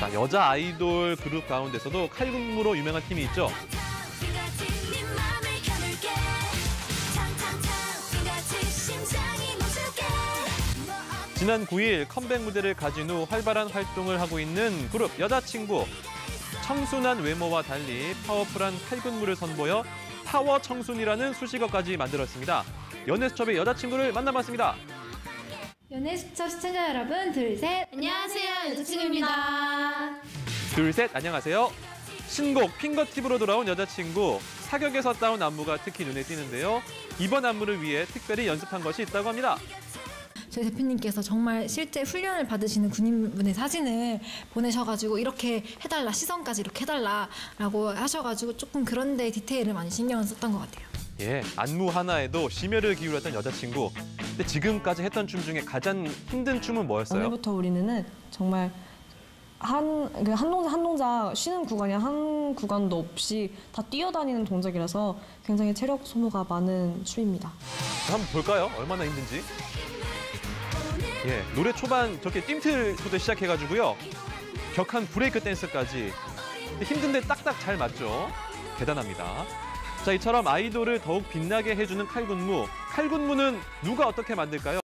자, 여자 아이돌 그룹 가운데서도 칼군무로 유명한 팀이 있죠. 지난 9일 컴백 무대를 가진 후 활발한 활동을 하고 있는 그룹 여자친구. 청순한 외모와 달리 파워풀한 칼군무를 선보여 파워 청순이라는 수식어까지 만들었습니다. 연애수첩의 여자친구를 만나봤습니다. 연애수첩 시청자 여러분, 둘, 셋. 안녕하세요, 여자친구입니다. 둘, 셋, 안녕하세요. 신곡 핑거팁으로 돌아온 여자친구. 사격에서 따온 안무가 특히 눈에 띄는데요. 이번 안무를 위해 특별히 연습한 것이 있다고 합니다. 저희 대표님께서 정말 실제 훈련을 받으시는 군인분의 사진을 보내셔가지고 이렇게 해달라, 시선까지 이렇게 해달라라고 하셔가지고 조금 그런 데 디테일을 많이 신경을 썼던 것 같아요. 예, 안무 하나에도 심혈을 기울였던 여자친구. 근데 지금까지 했던 춤 중에 가장 힘든 춤은 뭐였어요? 오늘부터 우리는 정말 한 동작 쉬는 구간이 한 구간도 없이 다 뛰어다니는 동작이라서 굉장히 체력 소모가 많은 춤입니다. 한번 볼까요? 얼마나 힘든지. 예, 노래 초반 저렇게 띵틀부터 시작해가지고요. 격한 브레이크 댄스까지. 힘든데 딱딱 잘 맞죠? 대단합니다. 자, 이처럼 아이돌을 더욱 빛나게 해주는 칼군무. 칼군무는 누가 어떻게 만들까요?